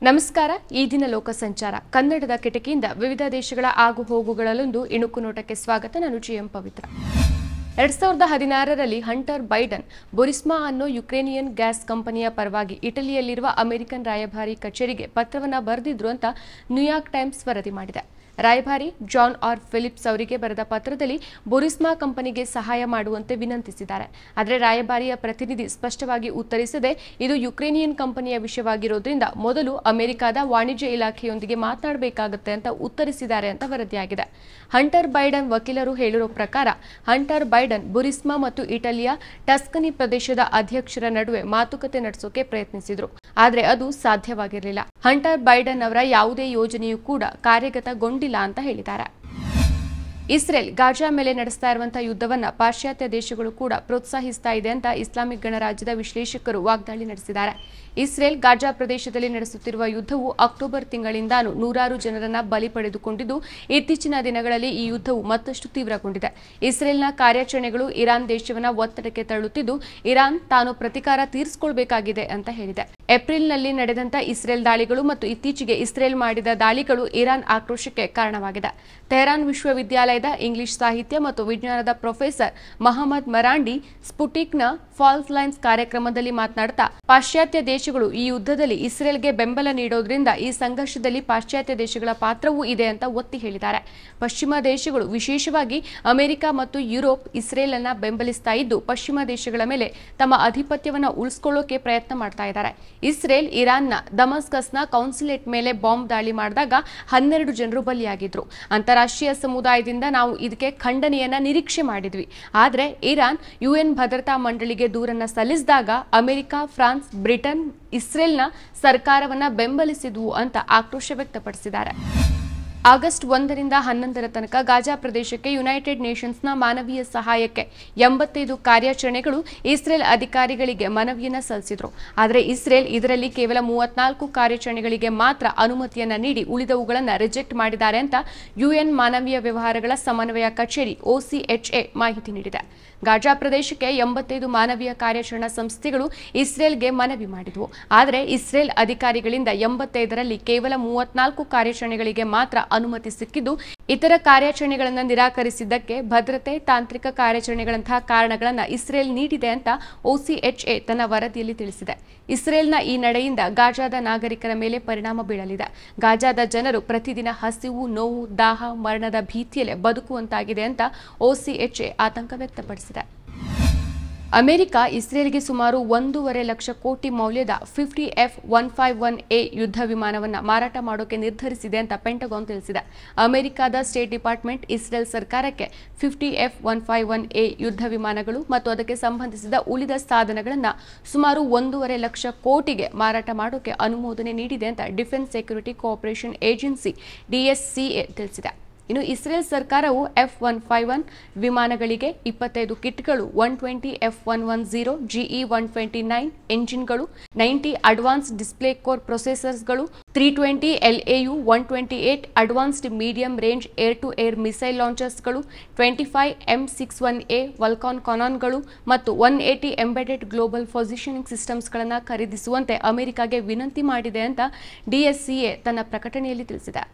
ನಮಸ್ಕಾರ. ಈ ದಿನ ಲೋಕ ಸಂಚಾರ ಕನ್ನಡದ ಕಿಟಕಿಯಿಂದ ವಿವಿಧ ದೇಶಗಳ ಆಗು ಹೋಗುಗಳಲ್ಲೊಂದು ಇಣುಕು ನೋಟಕ್ಕೆ ಸ್ವಾಗತ. ನಾನು ಜಿಎಂ ಪವಿತ್ರ. 2016ರಲ್ಲಿ ಹಂಟರ್ ಬೈಡನ್ ಬುರಿಸ್ಮಾ ಅನ್ನೋ ಯುಕ್ರೇನಿಯನ್ ಗ್ಯಾಸ್ ಕಂಪನಿಯ ಪರವಾಗಿ ಇಟಲಿಯಲ್ಲಿರುವ ಅಮೆರಿಕನ್ ರಾಯಭಾರಿ ಕಚೇರಿಗೆ ಪತ್ರವನ್ನು ಬರೆದಿದ್ರು ಅಂತ ನ್ಯೂಯಾರ್ಕ್ ಟೈಮ್ಸ್ ವರದಿ ಮಾಡಿದೆ. ರಾಯಭಾರಿ ಜಾನ್ ಆರ್ ಫಿಲಿಪ್ಸ್ ಅವರಿಗೆ ಬರೆದ ಪತ್ರದಲ್ಲಿ ಬುರಿಸ್ಮಾ ಕಂಪನಿಗೆ ಸಹಾಯ ಮಾಡುವಂತೆ ವಿನಂತಿಸಿದ್ದಾರೆ. ಆದರೆ ರಾಯಭಾರಿಯ ಪ್ರತಿನಿಧಿ ಸ್ಪಷ್ಟವಾಗಿ ಉತ್ತರಿಸದೆ ಇದು ಯುಕ್ರೇನಿಯನ್ ಕಂಪನಿಯ ವಿಷಯವಾಗಿರೋದ್ರಿಂದ ಮೊದಲು ಅಮೆರಿಕದ ವಾಣಿಜ್ಯ ಇಲಾಖೆಯೊಂದಿಗೆ ಮಾತನಾಡಬೇಕಾಗುತ್ತೆ ಅಂತ ಉತ್ತರಿಸಿದ್ದಾರೆ ಅಂತ ವರದಿಯಾಗಿದೆ. ಹಂಟರ್ ಬೈಡನ್ ವಕೀಲರು ಹೇಳಿರೋ ಪ್ರಕಾರ ಹಂಟರ್ ಬೈಡನ್ ಬುರಿಸ್ಮಾ ಮತ್ತು ಇಟಲಿಯ ಟಸ್ಕನಿ ಪ್ರದೇಶದ ಅಧ್ಯಕ್ಷರ ನಡುವೆ ಮಾತುಕತೆ ನಡೆಸೋಕೆ ಪ್ರಯತ್ನಿಸಿದ್ರು. ಆದರೆ ಅದು ಸಾಧ್ಯವಾಗಿರಲಿಲ್ಲ. ಹಂಟರ್ ಬೈಡನ್ ಅವರ ಯಾವುದೇ ಯೋಜನೆಯೂ ಕೂಡ ಕಾರ್ಯಗತಗೊಂಡಿಲ್ಲ ಅಂತ ಹೇಳಿದ್ದಾರೆ. ಇಸ್ರೇಲ್ ಗಾಜಾ ಮೇಲೆ ನಡೆಸ್ತಾ ಇರುವಂತಹ ಯುದ್ಧವನ್ನ ಪಾಶ್ಚಾತ್ಯ ದೇಶಗಳು ಕೂಡ ಪ್ರೋತ್ಸಾಹಿಸ್ತಾ ಇದೆ ಅಂತ ಇಸ್ಲಾಮಿಕ್ ಗಣರಾಜ್ಯದ ವಿಶ್ಲೇಷಕರು ವಾಗ್ದಾಳಿ ನಡೆಸಿದ್ದಾರೆ. ಇಸ್ರೇಲ್ ಗಾಜಾ ಪ್ರದೇಶದಲ್ಲಿ ನಡೆಸುತ್ತಿರುವ ಯುದ್ಧವು ಅಕ್ಟೋಬರ್ ತಿಂಗಳಿಂದಾನು ನೂರಾರು ಜನರನ್ನ ಬಲಿ ಪಡೆದುಕೊಂಡಿದ್ದು ಇತ್ತೀಚಿನ ದಿನಗಳಲ್ಲಿ ಈ ಯುದ್ಧವು ಮತ್ತಷ್ಟು ತೀವ್ರಗೊಂಡಿದೆ. ಇಸ್ರೇಲ್ನ ಕಾರ್ಯಾಚರಣೆಗಳು ಇರಾನ್ ದೇಶವನ್ನ ಒತ್ತಡಕ್ಕೆ ತಳ್ಳುತ್ತಿದ್ದು ಇರಾನ್ ತಾನು ಪ್ರತಿಕಾರ ತೀರಿಸಿಕೊಳ್ಳಬೇಕಾಗಿದೆ ಅಂತ ಹೇಳಿದೆ. ಏಪ್ರಿಲ್ನಲ್ಲಿ ನಡೆದಂತ ಇಸ್ರೇಲ್ ದಾಳಿಗಳು ಮತ್ತು ಇತ್ತೀಚೆಗೆ ಇಸ್ರೇಲ್ ಮಾಡಿದ ದಾಳಿಗಳು ಇರಾನ್ ಆಕ್ರೋಶಕ್ಕೆ ಕಾರಣವಾಗಿದೆ. ತೆಹರಾನ್ ವಿಶ್ವವಿದ್ಯಾಲಯದ ಇಂಗ್ಲಿಷ್ ಸಾಹಿತ್ಯ ಮತ್ತು ವಿಜ್ಞಾನದ ಪ್ರೊಫೆಸರ್ ಮಹಮ್ಮದ್ ಮರಾಂಡಿ ಸ್ಪುಟಿಕ್ನ ಫಾಲ್ಸ್ ಲೈನ್ಸ್ ಕಾರ್ಯಕ್ರಮದಲ್ಲಿ ಮಾತನಾಡುತ್ತಾ ಪಾಶ್ಚಾತ್ಯ ದೇಶಗಳು ಈ ಯುದ್ಧದಲ್ಲಿ ಇಸ್ರೇಲ್ಗೆ ಬೆಂಬಲ ನೀಡೋದ್ರಿಂದ ಈ ಸಂಘರ್ಷದಲ್ಲಿ ಪಾಶ್ಚಾತ್ಯ ದೇಶಗಳ ಪಾತ್ರವೂ ಇದೆ ಅಂತ ಒತ್ತಿ ಹೇಳಿದ್ದಾರೆ. ಪಶ್ಚಿಮ ದೇಶಗಳು ವಿಶೇಷವಾಗಿ ಅಮೆರಿಕ ಮತ್ತು ಯುರೋಪ್ ಇಸ್ರೇಲ್ ಅನ್ನ ಬೆಂಬಲಿಸ್ತಾ ಇದ್ದು ಪಶ್ಚಿಮ ದೇಶಗಳ ಮೇಲೆ ತಮ್ಮ ಆಧಿಪತ್ಯವನ್ನು ಉಳಿಸಿಕೊಳ್ಳೋಕೆ ಪ್ರಯತ್ನ ಮಾಡ್ತಾ ಇದ್ದಾರೆ. ಇಸ್ರೇಲ್ ಇರಾನ್ನ ದಮಸ್ಕಸ್ನ ಕೌನ್ಸುಲೇಟ್ ಮೇಲೆ ಬಾಂಬ್ ದಾಳಿ ಮಾಡಿದಾಗ 12 ಜನರು ಬಲಿಯಾಗಿದ್ರು. ಅಂತಾರಾಷ್ಟ್ರೀಯ ಸಮುದಾಯದಿಂದ ನಾವು ಇದಕ್ಕೆ ಖಂಡನೆಯನ್ನ ನಿರೀಕ್ಷೆ ಮಾಡಿದ್ವಿ. ಆದರೆ ಇರಾನ್ ಯುಎನ್ ಭದ್ರತಾ ಮಂಡಳಿಗೆ ದೂರನ್ನ ಸಲ್ಲಿಸಿದಾಗ ಅಮೆರಿಕ, ಫ್ರಾನ್ಸ್, ಬ್ರಿಟನ್ ಇಸ್ರೇಲ್ನ ಸರ್ಕಾರವನ್ನ ಬೆಂಬಲಿಸಿದ್ವು ಅಂತ ಆಕ್ರೋಶ ವ್ಯಕ್ತಪಡಿಸಿದ್ದಾರೆ. ಆಗಸ್ಟ್ 1ರಿಂದ 11ರ ತನಕ ಗಾಜಾ ಪ್ರದೇಶಕ್ಕೆ ಯುನೈಟೆಡ್ ನೇಷನ್ಸ್ನ ಮಾನವೀಯ ಸಹಾಯಕ್ಕೆ 85 ಕಾರ್ಯಾಚರಣೆಗಳು ಇಸ್ರೇಲ್ ಅಧಿಕಾರಿಗಳಿಗೆ ಮನವಿಯನ್ನ ಸಲ್ಲಿಸಿದ್ರು. ಆದರೆ ಇಸ್ರೇಲ್ ಇದರಲ್ಲಿ ಕೇವಲ 34 ಕಾರ್ಯಾಚರಣೆಗಳಿಗೆ ಮಾತ್ರ ಅನುಮತಿಯನ್ನ ನೀಡಿ ಉಳಿದವುಗಳನ್ನು ರಿಜೆಕ್ಟ್ ಮಾಡಿದ್ದಾರೆ ಅಂತ ಯುಎನ್ ಮಾನವೀಯ ವ್ಯವಹಾರಗಳ ಸಮನ್ವಯ ಕಚೇರಿ OCHA ಮಾಹಿತಿ ನೀಡಿದೆ. ಗಾಜಾ ಪ್ರದೇಶಕ್ಕೆ 85 ಮಾನವೀಯ ಕಾರ್ಯಾಚರಣಾ ಸಂಸ್ಥೆಗಳು ಇಸ್ರೇಲ್ಗೆ ಮನವಿ ಮಾಡಿದ್ವು. ಆದರೆ ಇಸ್ರೇಲ್ ಅಧಿಕಾರಿಗಳಿಂದ 85ರಲ್ಲಿ ಕೇವಲ 34 ಕಾರ್ಯಾಚರಣೆಗಳಿಗೆ ಮಾತ್ರ ಅನುಮತಿ ಸಿಕ್ಕಿದ್ದು ಇತರ ಕಾರ್ಯಾಚರಣೆಗಳನ್ನು ನಿರಾಕರಿಸಿದ್ದಕ್ಕೆ ಭದ್ರತೆ, ತಾಂತ್ರಿಕ ಕಾರ್ಯಾಚರಣೆಗಳಂತಹ ಕಾರಣಗಳನ್ನು ಇಸ್ರೇಲ್ ನೀಡಿದೆ ಅಂತ OCHA ತನ್ನ ವರದಿಯಲ್ಲಿ ತಿಳಿಸಿದೆ. ಇಸ್ರೇಲ್ನ ಈ ನಡೆಯಿಂದ ಗಾಜಾದ ನಾಗರಿಕರ ಮೇಲೆ ಪರಿಣಾಮ ಬೀಳಲಿದೆ. ಗಾಜಾದ ಜನರು ಪ್ರತಿದಿನ ಹಸಿವು, ನೋವು, ದಾಹ, ಮರಣದ ಭೀತಿಯಲ್ಲೇ ಬದುಕುವಂತಾಗಿದೆ ಅಂತ OCHA ಆತಂಕ ವ್ಯಕ್ತಪಡಿಸಿದೆ. ಅಮೆರಿಕ ಇಸ್ರೇಲ್ಗೆ ಸುಮಾರು 1.5 ಲಕ್ಷ ಕೋಟಿ ಮೌಲ್ಯದ 50 F-151A ಯುದ್ಧ ವಿಮಾನವನ್ನು ಮಾರಾಟ ಮಾಡೋಕೆ ನಿರ್ಧರಿಸಿದೆ ಅಂತ ಪೆಂಟಗಾನ್ ತಿಳಿಸಿದೆ. ಅಮೆರಿಕದ ಸ್ಟೇಟ್ ಡಿಪಾರ್ಟ್ಮೆಂಟ್ ಇಸ್ರೇಲ್ ಸರ್ಕಾರಕ್ಕೆ 50 F-151A ಯುದ್ಧ ವಿಮಾನಗಳು ಮತ್ತು ಅದಕ್ಕೆ ಸಂಬಂಧಿಸಿದ ಉಳಿದ ಸಾಧನಗಳನ್ನು ಸುಮಾರು 1.5 ಲಕ್ಷ ಕೋಟಿಗೆ ಮಾರಾಟ ಮಾಡೋಕೆ ಅನುಮೋದನೆ ನೀಡಿದೆ ಅಂತ defence security cooperation agency DSCA ತಿಳಿಸಿದೆ. ಇನ್ನು ಇಸ್ರೇಲ್ ಸರ್ಕಾರವು F-151 ವಿಮಾನಗಳಿಗೆ 25 ಕಿಟ್ಗಳು, 120 F-110 GE-129 ಎಂಜಿನ್ಗಳು, 90 ಅಡ್ವಾನ್ಸ್ಡ್ ಡಿಸ್ಪ್ಲೇ ಕೋರ್ ಪ್ರೊಸೆಸರ್ಸ್ಗಳು, 320 LAU 128 advanced medium range air to air missile ಲಾಂಚರ್ಸ್ಗಳು, 25 M61A ವಲ್ಕಾನ್ ಕಾನಾನ್ಗಳು ಮತ್ತು 180 ಎಂಬೆಡೆಡ್ ಗ್ಲೋಬಲ್ ಪೊಸಿಷನಿಂಗ್ ಸಿಸ್ಟಮ್ಸ್ಗಳನ್ನು ಖರೀದಿಸುವಂತೆ ಅಮೆರಿಕಾಗೆ ವಿನಂತಿ ಮಾಡಿದೆ ಅಂತ DSCA ತನ್ನ ಪ್ರಕಟಣೆಯಲ್ಲಿ ತಿಳಿಸಿದೆ.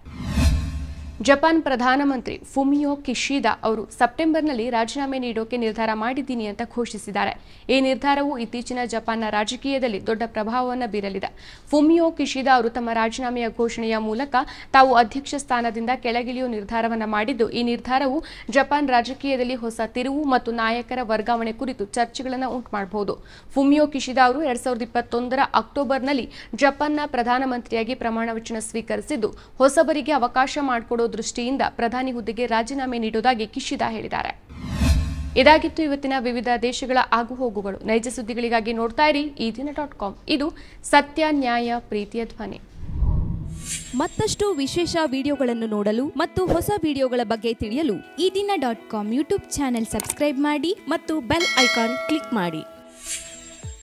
ಜಪಾನ್ ಪ್ರಧಾನಮಂತ್ರಿ ಫುಮಿಯೋ ಕಿಶಿದಾ ಅವರು ಸೆಪ್ಟೆಂಬರ್ನಲ್ಲಿ ರಾಜೀನಾಮೆ ನೀಡೋಕೆ ನಿರ್ಧಾರ ಮಾಡಿದ್ದೀನಿ ಅಂತ ಘೋಷಿಸಿದ್ದಾರೆ. ಈ ನಿರ್ಧಾರವು ಇತ್ತೀಚಿನ ಜಪಾನ್ನ ರಾಜಕೀಯದಲ್ಲಿ ದೊಡ್ಡ ಪ್ರಭಾವವನ್ನು ಬೀರಲಿದೆ. ಫುಮಿಯೋ ಕಿಶಿದಾ ಅವರು ತಮ್ಮ ರಾಜೀನಾಮೆಯ ಘೋಷಣೆಯ ಮೂಲಕ ತಾವು ಅಧ್ಯಕ್ಷ ಸ್ಥಾನದಿಂದ ಕೆಳಗಿಳಿಯುವ ನಿರ್ಧಾರವನ್ನು ಮಾಡಿದ್ದು, ಈ ನಿರ್ಧಾರವು ಜಪಾನ್ ರಾಜಕೀಯದಲ್ಲಿ ಹೊಸ ತಿರುವು ಮತ್ತು ನಾಯಕರ ವರ್ಗಾವಣೆ ಕುರಿತು ಚರ್ಚೆಗಳನ್ನು ಉಂಟುಮಾಡಬಹುದು. ಫುಮಿಯೋ ಕಿಶಿದಾ ಅವರು 2021ರ ಅಕ್ಟೋಬರ್ನಲ್ಲಿ ಜಪಾನ್ನ ಪ್ರಧಾನಮಂತ್ರಿಯಾಗಿ ಪ್ರಮಾಣ ವಚನ ಸ್ವೀಕರಿಸಿದ್ದು, ಹೊಸಬರಿಗೆ ಅವಕಾಶ ಮಾಡಿಕೊಡೋ ದೃಷ್ಟಿಯಿಂದ ಪ್ರಧಾನಿ ಹುದ್ದೆಗೆ ರಾಜೀನಾಮೆ ನೀಡುವುದಾಗಿ ಕಿಶಿದಾ ಹೇಳಿದ್ದಾರೆ. ಇದಾಗಿತ್ತು ಇವತ್ತಿನ ವಿವಿಧ ದೇಶಗಳ ಆಗುಹೋಗುಗಳು. ನೈಜ ಸುದ್ದಿಗಳಿಗಾಗಿ ನೋಡ್ತಾ ಇರಿ eDina.com. ಇದು ಸತ್ಯ, ನ್ಯಾಯ, ಪ್ರೀತಿಯ ಧ್ವನಿ. ಮತ್ತಷ್ಟು ವಿಶೇಷ ವಿಡಿಯೋಗಳನ್ನು ನೋಡಲು ಮತ್ತು ಹೊಸ ವಿಡಿಯೋಗಳ ಬಗ್ಗೆ ತಿಳಿಯಲು eDina.com ಯೂಟ್ಯೂಬ್ ಚಾನೆಲ್ ಸಬ್ಸ್ಕ್ರೈಬ್ ಮಾಡಿ ಮತ್ತು ಬೆಲ್ ಐಕಾನ್ ಕ್ಲಿಕ್ ಮಾಡಿ.